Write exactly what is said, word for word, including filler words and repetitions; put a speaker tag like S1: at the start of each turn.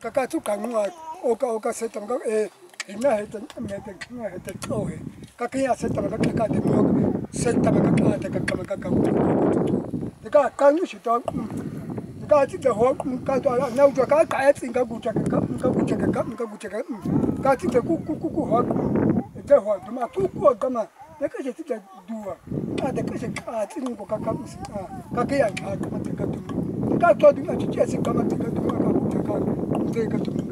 S1: kakatu kanua oka oka setam ka e ina heta mete ina heta ohe kakia setam ka ka de mo setam ka ka de ka ka ka ka de ka kanu shi to de ka ti de ho ka to na u ka ka etsi ka ku ka ka ka ku ka ka ka ku ka ka ti de ku ku ku ho de ho de ma ku ku ka ma de ka ti de duwa a de ka se ka ti ko ka ka ka ka ya ka ka ka ka to di ma ti esi ka ma ti ka to ka ku ka ka de ka to